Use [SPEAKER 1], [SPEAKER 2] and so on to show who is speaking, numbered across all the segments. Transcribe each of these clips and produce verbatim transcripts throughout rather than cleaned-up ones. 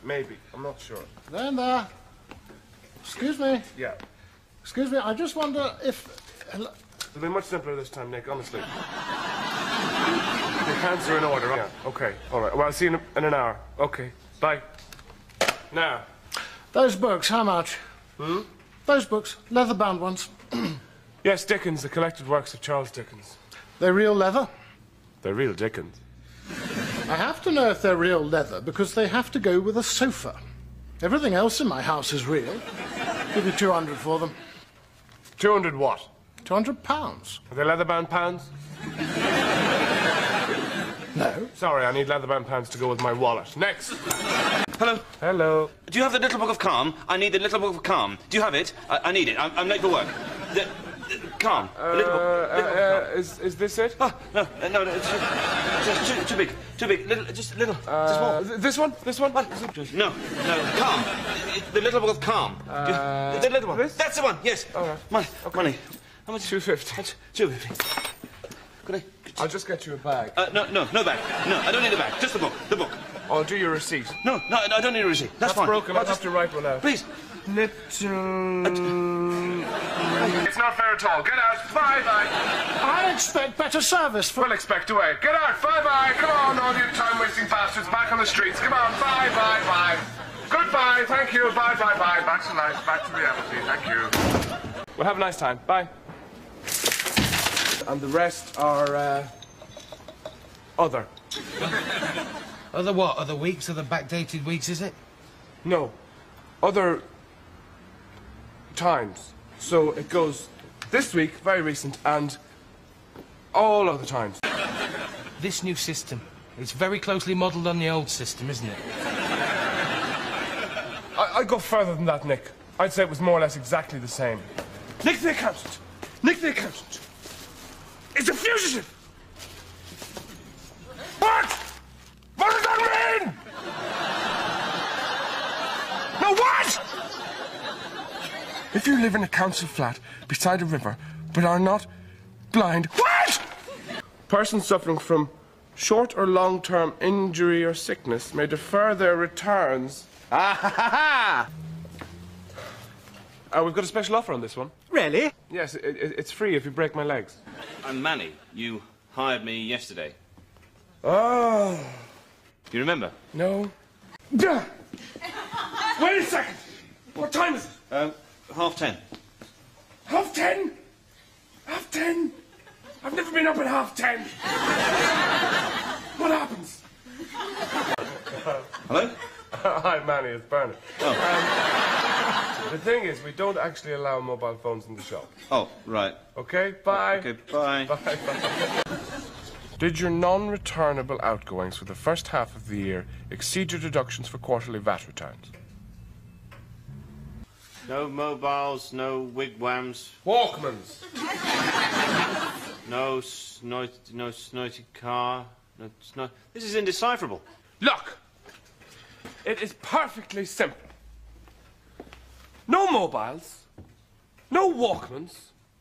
[SPEAKER 1] maybe. I'm not sure.
[SPEAKER 2] Then there. Excuse me.
[SPEAKER 1] Yeah.
[SPEAKER 2] Excuse me, I just wonder if...
[SPEAKER 1] It'll be much simpler this time, Nick, honestly. Your pants are in order, right? Yeah, okay, all right. Well, I'll see you in, in an hour. Okay, bye. Now.
[SPEAKER 2] Those books, how much?
[SPEAKER 1] Hmm?
[SPEAKER 2] Those books, leather-bound ones.
[SPEAKER 1] Yes, Dickens, the collected works of Charles Dickens.
[SPEAKER 2] They're real leather?
[SPEAKER 1] They're real Dickens.
[SPEAKER 2] I have to know if they're real leather because they have to go with a sofa. Everything else in my house is real. Give you two hundred for them.
[SPEAKER 1] Two hundred what?
[SPEAKER 2] Two hundred pounds.
[SPEAKER 1] Are they leather-bound pounds?
[SPEAKER 2] No.
[SPEAKER 1] Sorry, I need leather-bound pounds to go with my wallet. Next.
[SPEAKER 3] Hello.
[SPEAKER 1] Hello.
[SPEAKER 3] Do you have the Little Book of Calm? I need the Little Book of Calm. Do you have it? I, I need it. I'm, I'm late for work. The, the, calm.
[SPEAKER 1] Uh,
[SPEAKER 3] the little book, little
[SPEAKER 1] uh,
[SPEAKER 3] book of
[SPEAKER 1] uh,
[SPEAKER 3] calm.
[SPEAKER 1] is, is this it?
[SPEAKER 3] Oh, no, uh, no, no, it's too, just too, too big. Too big. Little, just little.
[SPEAKER 1] Uh,
[SPEAKER 3] just small.
[SPEAKER 1] th this one? This one?
[SPEAKER 3] What? No, no, Calm. The Little Book of Calm.
[SPEAKER 1] Uh,
[SPEAKER 3] Do you, the little one.
[SPEAKER 1] this?
[SPEAKER 3] That's the one, yes.
[SPEAKER 1] All right.
[SPEAKER 3] Money.
[SPEAKER 1] Okay.
[SPEAKER 3] Money. How much?
[SPEAKER 1] two fifty.
[SPEAKER 3] That's two fifty. Could I?
[SPEAKER 1] I'll just get you a bag.
[SPEAKER 3] Uh, no, no, no bag. No, I don't need a bag. Just the book. The book.
[SPEAKER 1] I'll do your receipt.
[SPEAKER 3] No, no, I don't need a receipt. That's,
[SPEAKER 1] That's
[SPEAKER 3] fine.
[SPEAKER 1] broken. I'll
[SPEAKER 3] just
[SPEAKER 1] have to write one out.
[SPEAKER 3] Please.
[SPEAKER 1] Little... It's not fair at all. Get out. Bye-bye.
[SPEAKER 2] I expect better service for...
[SPEAKER 1] We'll expect away. Get out. Bye-bye. Come on, all you time-wasting bastards. Back on the streets. Come on. Bye-bye. Bye. Goodbye. Thank you. Bye-bye. Bye. Back to life. Back to reality. Thank you. Well, have a nice time. Bye. And the rest are, uh... other.
[SPEAKER 4] Other what? Other weeks? Other backdated weeks, is it?
[SPEAKER 1] No. Other... times. So it goes this week, very recent, and all other times.
[SPEAKER 4] This new system, it's very closely modelled on the old system, isn't it?
[SPEAKER 1] I, I'd go further than that, Nick. I'd say it was more or less exactly the same. Nick the accountant! Nick the accountant! Is a fugitive! What? What does that mean? No, what? If you live in a council flat beside a river, but are not blind... What? Persons suffering from short or long-term injury or sickness may defer their returns... Ah, ha, ha, ha! Uh, we've got a special offer on this one.
[SPEAKER 5] Really?
[SPEAKER 1] Yes, it, it, it's free if you break my legs.
[SPEAKER 3] I'm Manny. You hired me yesterday.
[SPEAKER 1] Oh.
[SPEAKER 3] You remember?
[SPEAKER 1] No. Duh. Wait a second! What time is it?
[SPEAKER 3] Uh, half ten.
[SPEAKER 1] Half ten? Half ten? I've never been up at half ten. What happens?
[SPEAKER 3] Hello?
[SPEAKER 1] Hi, Manny, it's Bernard.
[SPEAKER 3] Oh.
[SPEAKER 1] Um, the thing is, we don't actually allow mobile phones in the shop.
[SPEAKER 3] Oh, right.
[SPEAKER 1] Okay, bye.
[SPEAKER 3] Okay, bye.
[SPEAKER 1] Bye, bye. Did your non-returnable outgoings for the first half of the year exceed your deductions for quarterly V A T returns?
[SPEAKER 3] No mobiles, no wigwams,
[SPEAKER 1] Walkmans.
[SPEAKER 3] no snoit, no snoity car, no sno... This is indecipherable.
[SPEAKER 1] Look, it is perfectly simple. No mobiles, no Walkmans,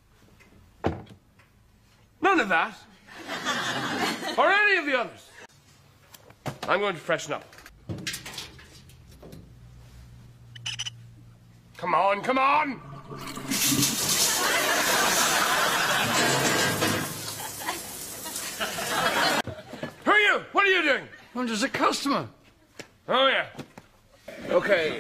[SPEAKER 1] none of that, or any of the others. I'm going to freshen up. Come on, come on! Who are you? What are you doing?
[SPEAKER 2] I'm just a customer.
[SPEAKER 1] Oh, yeah. Okay.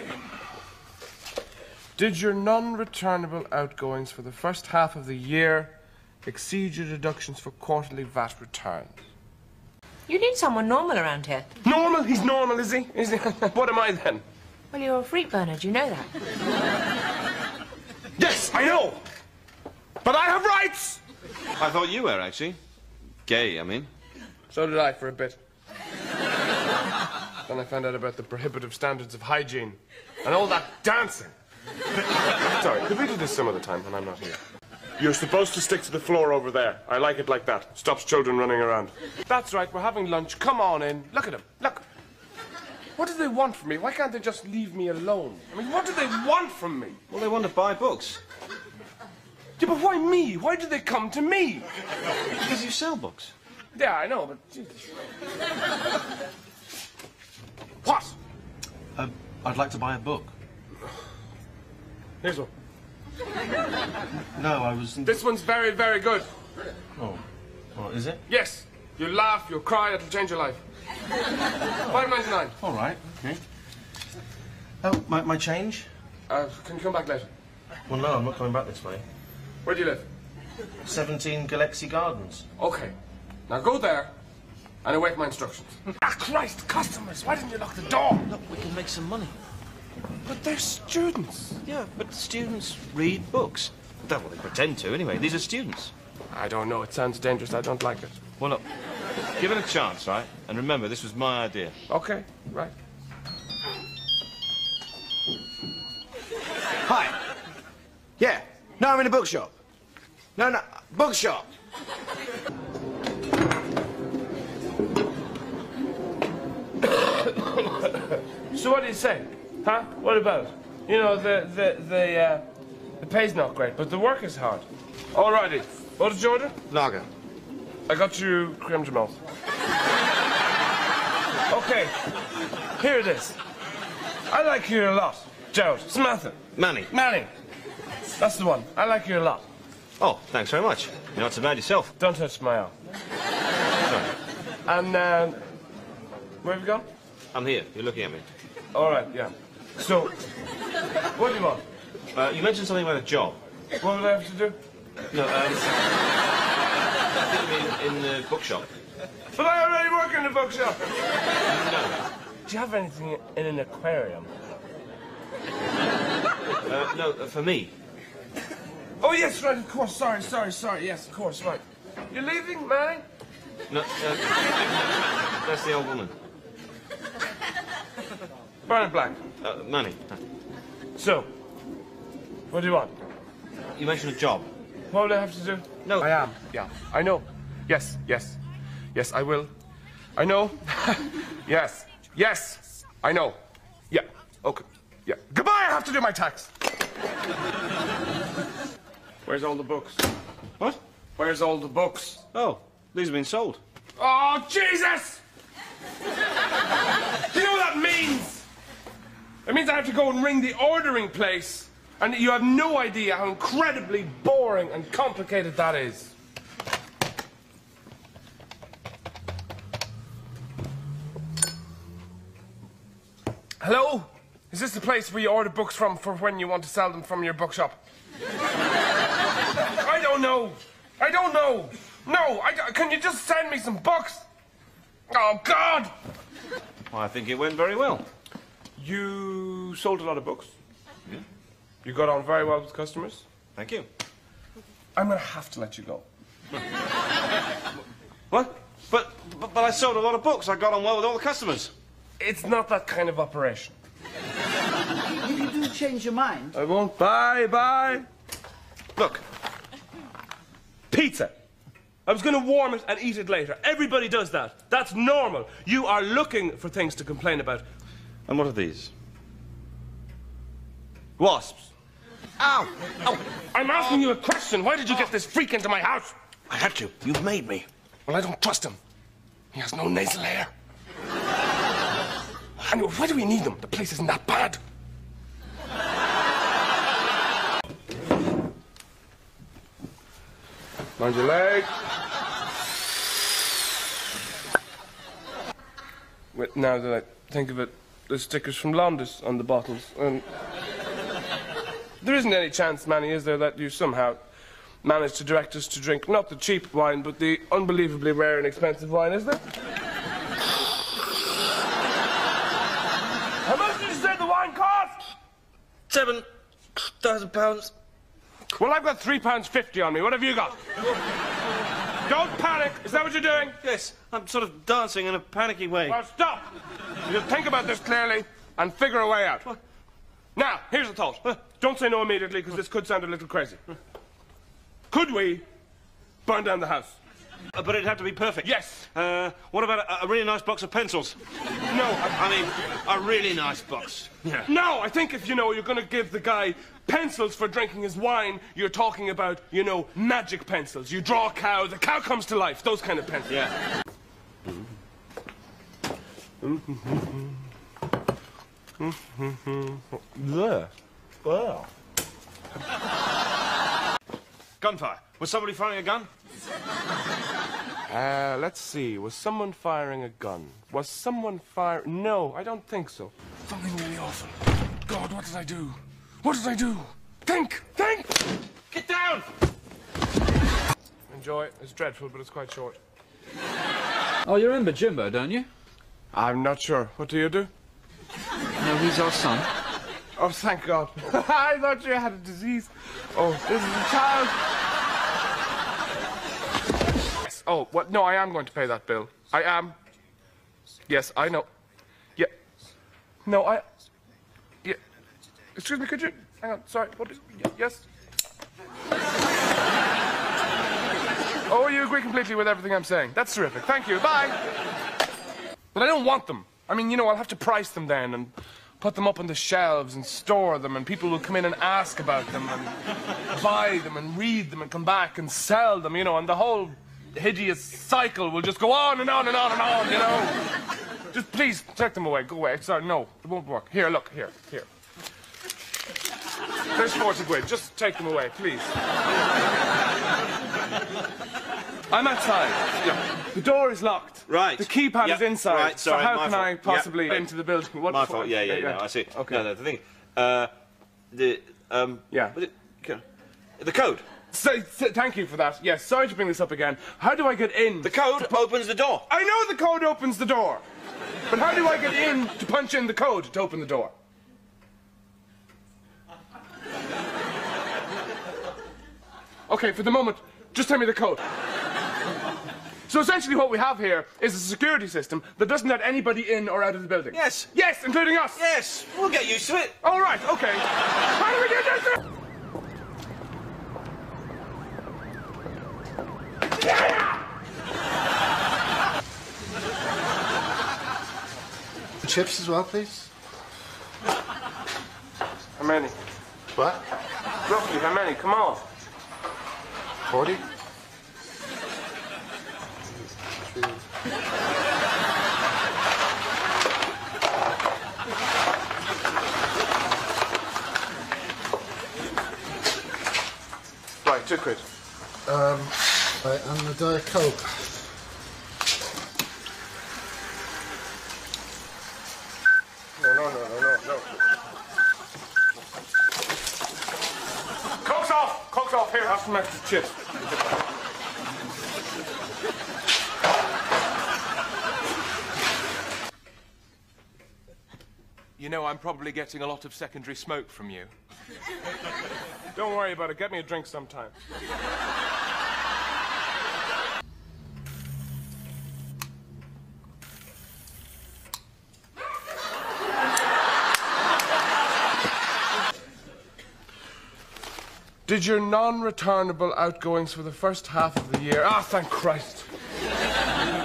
[SPEAKER 1] Did your non-returnable outgoings for the first half of the year exceed your deductions for quarterly V A T returns?
[SPEAKER 6] You need someone normal around here.
[SPEAKER 1] Normal? He's normal, is he? Is he? What am I then?
[SPEAKER 6] Well, you're a freak burner, do you know that?
[SPEAKER 1] Yes, I know. But I have rights.
[SPEAKER 3] I thought you were, actually. Gay, I mean.
[SPEAKER 1] So did I for a bit. Then I found out about the prohibitive standards of hygiene and all that dancing. Sorry, could we do this some other time when I'm not here? You're supposed to stick to the floor over there. I like it like that. Stops children running around. That's right, we're having lunch. Come on in. Look at them. Look. What do they want from me? Why can't they just leave me alone? I mean, what do they want from me?
[SPEAKER 3] Well, they want to buy books.
[SPEAKER 1] Yeah, but why me? Why do they come to me?
[SPEAKER 3] Because you sell books.
[SPEAKER 1] Yeah, I know, but... Jesus. What?
[SPEAKER 5] Uh, I'd like to buy a book.
[SPEAKER 1] Here's one.
[SPEAKER 5] No, I was...
[SPEAKER 1] This one's very, very good.
[SPEAKER 5] Oh. Oh, is it?
[SPEAKER 1] Yes. You'll laugh, you'll cry, it'll change your life. five ninety-nine.
[SPEAKER 5] All right, okay. Oh, my, my change?
[SPEAKER 1] Uh, can you come back later?
[SPEAKER 5] Well, no, I'm not coming back this way.
[SPEAKER 1] Where do you live?
[SPEAKER 5] seventeen Galaxy Gardens.
[SPEAKER 1] Okay. Now go there and await my instructions. Ah, Christ, customers! Why didn't you lock the door?
[SPEAKER 5] Look, we can make some money.
[SPEAKER 1] But they're students.
[SPEAKER 5] Yeah, but students read books. That's what they pretend to, anyway. These are students.
[SPEAKER 1] I don't know. It sounds dangerous. I don't like it.
[SPEAKER 3] Well, look, give it a chance, right? And remember, this was my idea.
[SPEAKER 1] Okay, right.
[SPEAKER 7] Hi. Yeah. No, I'm in a bookshop. No, no, bookshop.
[SPEAKER 1] So what do you say? Huh? What about it? You know, the, the, the, uh, the pay's not great, but the work is hard. Alrighty. What did you order?
[SPEAKER 7] Lager.
[SPEAKER 1] I got you creme de menthe. Okay. Here it is. I like you a lot. Gerald. Samantha.
[SPEAKER 3] Manny.
[SPEAKER 1] Manny. That's the one. I like you a lot.
[SPEAKER 3] Oh, thanks very much. You're not so bad yourself.
[SPEAKER 1] Don't touch my arm.
[SPEAKER 3] Sorry.
[SPEAKER 1] And, uh, where have you gone?
[SPEAKER 3] I'm here. You're looking at me.
[SPEAKER 1] All right, yeah. So, what do you want?
[SPEAKER 3] Uh, you mentioned something about a job.
[SPEAKER 1] What would I have to do?
[SPEAKER 3] No, um... I think in, in the bookshop.
[SPEAKER 1] But I already work in the bookshop.
[SPEAKER 3] No.
[SPEAKER 1] Do you have anything in an aquarium?
[SPEAKER 3] Uh, no, uh, for me.
[SPEAKER 1] Oh, yes, right, of course. Sorry, sorry, sorry. Yes, of course, right. You're leaving, Manny?
[SPEAKER 3] No, uh, that's the old woman.
[SPEAKER 1] Brown and black.
[SPEAKER 3] Uh, Manny.
[SPEAKER 1] So, what do you want?
[SPEAKER 3] You mentioned a job.
[SPEAKER 1] What would I have to do?
[SPEAKER 3] No.
[SPEAKER 1] I am, yeah. I know. Yes, yes. Yes, I will. I know. Yes. Yes. I know. Yeah. Okay. Yeah. Goodbye, I have to do my tax. Where's all the books?
[SPEAKER 3] What?
[SPEAKER 1] Where's all the books?
[SPEAKER 3] Oh, these have been sold.
[SPEAKER 1] Oh, Jesus! Do you know what that means? It means I have to go and ring the ordering place, and you have no idea how incredibly boring and complicated that is. Hello? Is this the place where you order books from for when you want to sell them from your bookshop? I don't know. I don't know. No, I, can you just send me some books? Oh, God!
[SPEAKER 3] Well, I think it went very well.
[SPEAKER 1] You sold a lot of books.
[SPEAKER 3] Yeah.
[SPEAKER 1] You got on very well with customers.
[SPEAKER 3] Thank you.
[SPEAKER 1] I'm going to have to let you go.
[SPEAKER 3] What? But, but but I sold a lot of books. I got on well with all the customers.
[SPEAKER 1] It's not that kind of operation.
[SPEAKER 8] If you do change your mind...
[SPEAKER 1] I won't. Bye, bye. Look. Pizza. I was going to warm it and eat it later. Everybody does that. That's normal. You are looking for things to complain about.
[SPEAKER 3] And what are these?
[SPEAKER 1] Wasps.
[SPEAKER 7] Ow!
[SPEAKER 1] Oh, I'm asking you a question. Why did you get this freak into my house?
[SPEAKER 7] I had to. You've made me.
[SPEAKER 1] Well, I don't trust him. He has no nasal hair. And why do we need them? The place isn't that bad. Mind your leg. Wait, now that I think of it, there's stickers from Londis on the bottles. And there isn't any chance, Manny, is there, that you somehow managed to direct us to drink not the cheap wine, but the unbelievably rare and expensive wine, is there? How much did you say the wine cost?
[SPEAKER 3] Seven thousand pounds.
[SPEAKER 1] Well, I've got three pounds fifty on me. What have you got? Don't panic. Is that what you're doing?
[SPEAKER 3] Yes, I'm sort of dancing in a panicky way.
[SPEAKER 1] Well, stop. You think about this clearly and figure a way out.
[SPEAKER 3] What?
[SPEAKER 1] Now, here's a thought. Don't say no immediately, because this could sound a little crazy. Could we burn down the house?
[SPEAKER 3] Uh, but it'd have to be perfect.
[SPEAKER 1] Yes.
[SPEAKER 3] Uh, what about a, a really nice box of pencils?
[SPEAKER 1] No, I,
[SPEAKER 3] I mean, a really nice box. Yeah.
[SPEAKER 1] no. I think if you know you're going to give the guy pencils for drinking his wine, you're talking about, you know, magic pencils. You draw a cow, the cow comes to life. Those kind of pencils.
[SPEAKER 3] Yeah.
[SPEAKER 1] There. Wow.
[SPEAKER 5] Gunfire. Was somebody firing a gun?
[SPEAKER 1] Uh, let's see. Was someone firing a gun? Was someone fire? No, I don't think so.
[SPEAKER 4] Something really awful. God, what did I do? What did I do? Think! Think!
[SPEAKER 5] Get down!
[SPEAKER 1] Enjoy. It's dreadful, but it's quite short.
[SPEAKER 9] Oh, you remember Jimbo, don't you?
[SPEAKER 1] I'm not sure. What do you do?
[SPEAKER 9] No, he's our son.
[SPEAKER 1] Oh, thank God. I thought you had a disease. Oh, this is a child. Yes. Oh, what? No, I am going to pay that bill. I am. Yes, I know. Yeah. No, I... Yeah. Excuse me, could you... Hang on, sorry. What is... Yes. Oh, you agree completely with everything I'm saying. That's terrific. Thank you. Bye. But I don't want them. I mean, you know, I'll have to price them then and put them up on the shelves and store them, and people will come in and ask about them and buy them and read them and come back and sell them, you know, and the whole hideous cycle will just go on and on and on and on, you know. Just please take them away. Go away. Sorry, no, it won't work. Here, look, here, here. There's forty quid. Just take them away, please. I'm outside. Yeah. The door is locked.
[SPEAKER 5] Right.
[SPEAKER 1] The keypad
[SPEAKER 5] Yep.
[SPEAKER 1] is inside.
[SPEAKER 5] Right, sorry,
[SPEAKER 1] so how
[SPEAKER 5] my
[SPEAKER 1] can
[SPEAKER 5] fault.
[SPEAKER 1] I possibly
[SPEAKER 5] Yep.
[SPEAKER 1] get into the building? What
[SPEAKER 5] My
[SPEAKER 1] for?
[SPEAKER 5] fault. Yeah, yeah, yeah. No, I see.
[SPEAKER 1] Okay.
[SPEAKER 5] No, no, the thing. Uh, the um.
[SPEAKER 1] Yeah.
[SPEAKER 5] was it- okay. The code.
[SPEAKER 1] So, so, thank you for that. Yes, sorry to bring this up again. How do I get in?
[SPEAKER 5] The code opens the door.
[SPEAKER 1] I know the code opens the door. But how do I get in to punch in the code to open the door? Okay, for the moment, just tell me the code. So essentially what we have here is a security system that doesn't let anybody in or out of the building.
[SPEAKER 5] Yes.
[SPEAKER 1] Yes, including us.
[SPEAKER 5] Yes. We'll get used to it.
[SPEAKER 1] All right, okay. How do we get this?
[SPEAKER 2] Chips as well, please.
[SPEAKER 1] How many?
[SPEAKER 2] What?
[SPEAKER 1] Roughly, how many? Come on.
[SPEAKER 2] Forty?
[SPEAKER 1] Right, two quid.
[SPEAKER 2] Um, right, and the Diet Coke.
[SPEAKER 1] No, no, no, no, no, no. Coke's off! Coke's off. Here, have some extra chips.
[SPEAKER 10] You know, I'm probably getting a lot of secondary smoke from you.
[SPEAKER 1] Don't worry about it. Get me a drink sometime. Did your non-returnable outgoings for the first half of the year... Ah, thank Christ.